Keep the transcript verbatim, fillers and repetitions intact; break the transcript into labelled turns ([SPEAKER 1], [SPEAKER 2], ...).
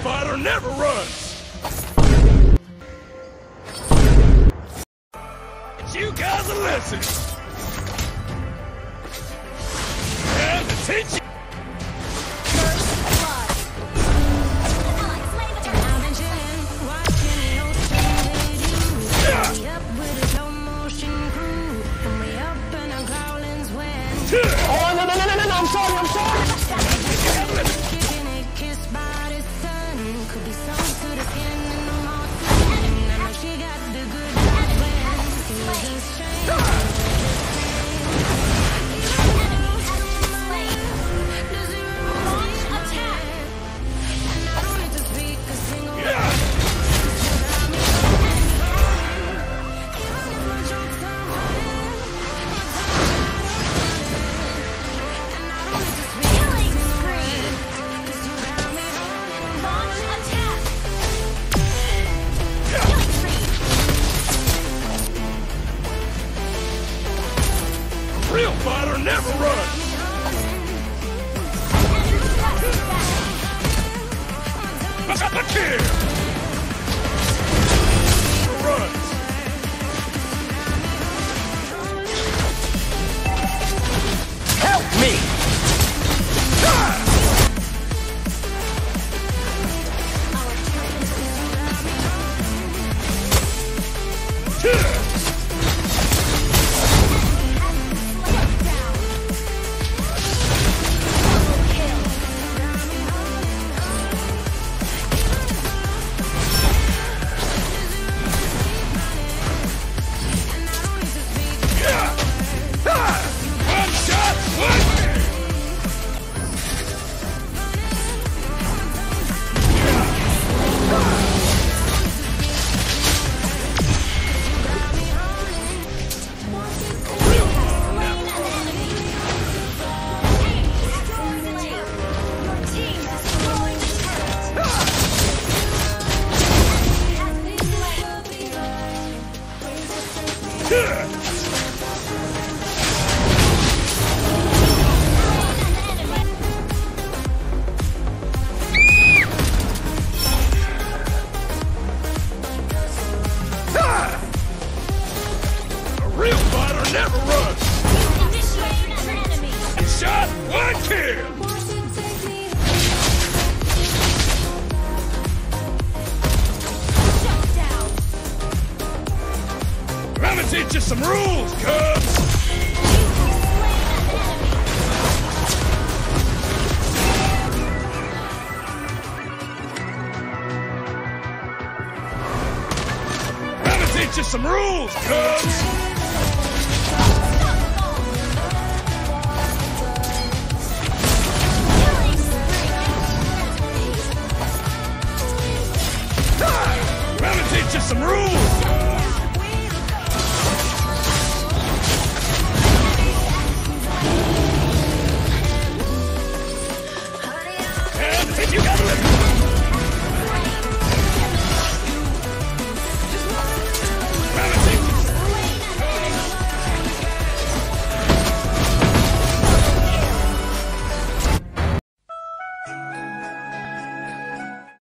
[SPEAKER 1] fighter never runs! You guys a lesson! Time to teach you!
[SPEAKER 2] Oh, no, no, no, no, no, no, I'm sorry, I'm sorry!
[SPEAKER 1] Real fighter never runs! Kill! Runs!
[SPEAKER 2] Help me!
[SPEAKER 1] Never runs! Shot, one kill! I'm gonna teach you some rules, cubs! I'm gonna teach you some rules, cubs!